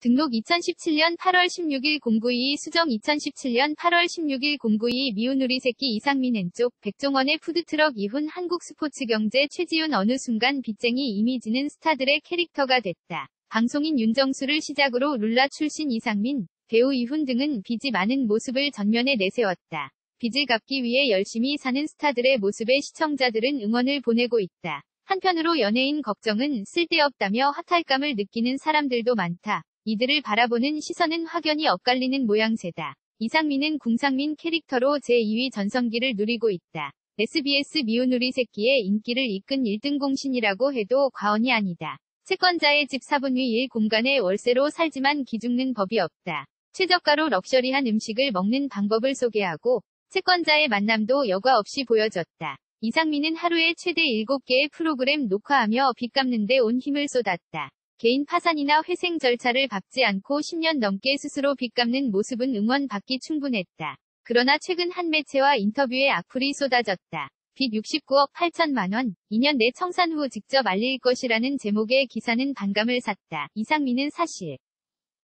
등록 2017년 8월 16일 0922 수정 2017년 8월 16일 0922 미운 우리 새끼 이상민 왼쪽 백종원의 푸드트럭 이훈 한국 스포츠경제 최지훈 어느 순간 빚쟁이 이미지는 스타들의 캐릭터가 됐다. 방송인 윤정수를 시작으로 룰라 출신 이상민, 배우 이훈 등은 빚이 많은 모습을 전면에 내세웠다. 빚을 갚기 위해 열심히 사는 스타들의 모습에 시청자들은 응원을 보내고 있다. 한편으로 연예인 걱정은 쓸데없다며 허탈감을 느끼는 사람들도 많다. 이들을 바라보는 시선은 확연히 엇갈리는 모양새다. 이상민은 궁상민 캐릭터로 제2위 전성기를 누리고 있다. SBS 미운 우리 새끼의 인기를 이끈 1등 공신이라고 해도 과언이 아니다. 채권자의 집 4분 위 1공간에 월세로 살지만 기죽는 법이 없다. 최저가로 럭셔리한 음식을 먹는 방법을 소개하고 채권자의 만남도 여과 없이 보여줬다. 이상민은 하루에 최대 7개의 프로그램 녹화하며 빚 갚는 데 온 힘을 쏟았다. 개인 파산이나 회생 절차를 밟지 않고 10년 넘게 스스로 빚 갚는 모습은 응원받기 충분했다. 그러나 최근 한 매체와 인터뷰에 악플이 쏟아졌다. 빚 69억 8천만 원, 2년 내 청산 후 직접 알릴 것이라는 제목의 기사는 반감을 샀다. 이상민은 사실